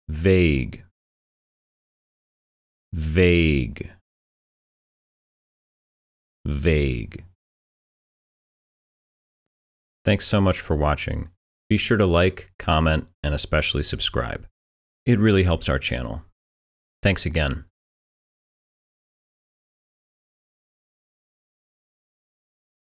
vague, vague, vague. Thanks so much for watching. Be sure to like, comment, and especially subscribe. It really helps our channel. Thanks again.